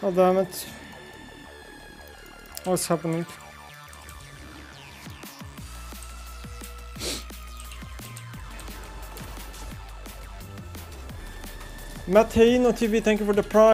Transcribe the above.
Oh damn it. What's happening? Matt Heino TV, thank you for the prime.